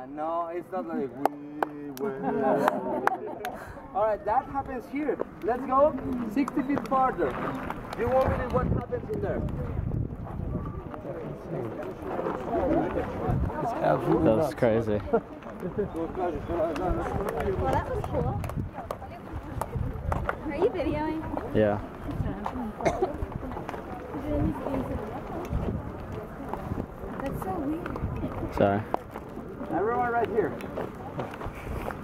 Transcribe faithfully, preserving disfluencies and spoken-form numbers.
no, it's not like we were. Alright, that happens here. Let's go sixty feet farther. You won't believe what happens in there. It's absolutely That was nuts. crazy. Well, that was cool. Are you videoing? Yeah. That's so weird. Sorry. Everyone right here.